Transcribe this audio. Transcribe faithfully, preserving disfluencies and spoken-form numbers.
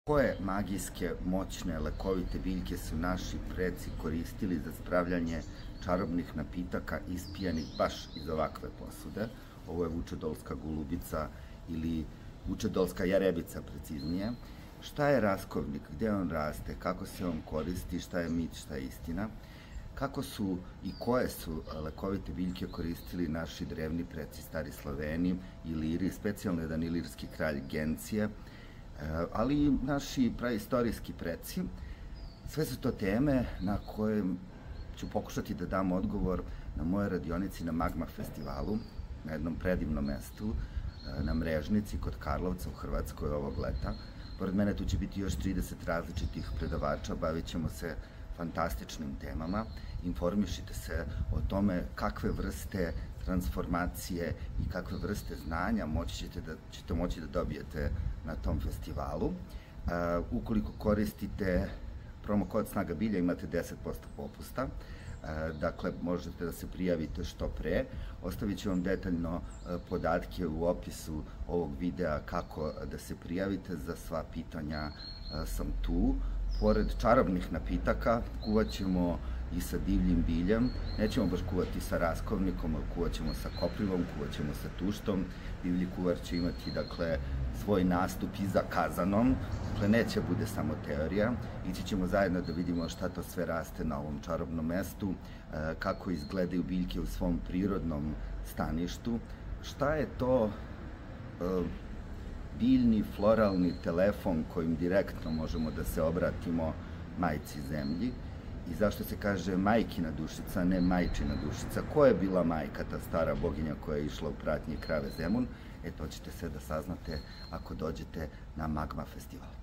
Koje magijske, moćne, lekovite biljke su naši preci koristili za spravljanje čarobnih napitaka ispijanih baš iz ovakve posude? Ovo je vučedolska golubica ili vučedolska jarebica, preciznije. Šta je raskovnik, gde on raste, kako se on koristi, šta je mit, šta je istina? Kako su i koje su lekovite biljke koristili naši drevni preci, stari Sloveni, Iliri, specijalno jedan ilirski kralj Gencije, ali i naši praistorijski preci. Sve su to teme na koje ću pokušati da dam odgovor na moje radionici na Magma festivalu, na jednom predivnom mestu, na Mrežnici kod Karlovca u Hrvatskoj ovog leta. Pored mene tu će biti još trideset različitih predavača, bavit ćemo se fantastičnim temama. Informišite se o tome kakve vrste transformacije i kakve vrste znanja moći ćete, da, ćete moći da dobijete na tom festivalu. Uh, ukoliko koristite promo kod Snaga bilja imate deset posto popusta. Uh, dakle, možete da se prijavite što pre. Ostavit ću vam detaljno uh, podatke u opisu ovog videa kako da se prijavite. Za sva pitanja uh, sam tu. Pored čarobnih napitaka kuvat ćemo i sa divljim biljem. Nećemo baš kuvati sa raskovnikom, ali kuvat ćemo sa koprivom, kuvat ćemo sa tuštom. Divlji kuvar će imati, dakle, svoj nastup i za kazanom. Dakle, neće bude samo teorija. Ići ćemo zajedno da vidimo šta to sve raste na ovom čarobnom mestu, kako izgledaju biljke u svom prirodnom staništu. Šta je to biljni, floralni telefon kojim direktno možemo da se obratimo majci zemlji i zašto se kaže majkina dušica, ne majčina dušica. Ko je bila majka, ta stara boginja koja je išla u pratnji krave Zemun? E, to ćete sve da saznate ako dođete na Magma festival.